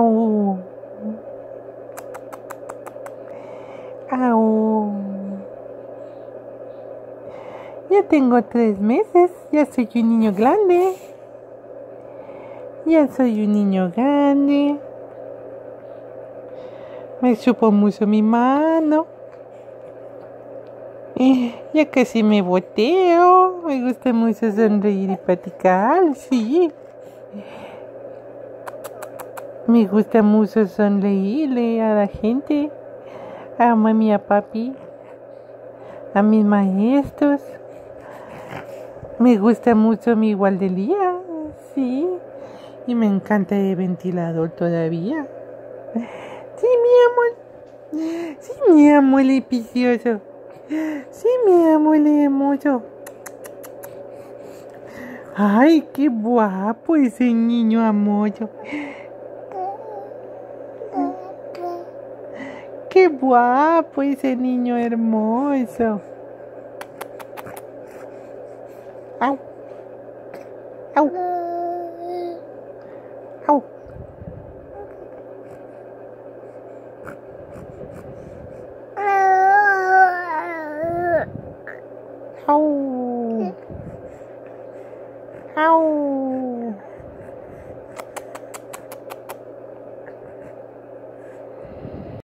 Au. Au. Ya tengo 3 meses. Ya soy un niño grande. Ya soy un niño grande. Me chupo mucho mi mano. Ya casi me boteo. Me gusta mucho sonreír y platicar, sí. Me gusta mucho sonreírle a la gente. A mami, a papi. A mis maestros. Me gusta mucho mi guardería, sí. Y me encanta el ventilador todavía. Sí, mi amor. Sí, mi amor, el precioso. Sí, mi amor, el hermoso. Ay, qué guapo ese niño amoroso. Qué guapo ese niño hermoso. Au. Au. Au. Au. Au.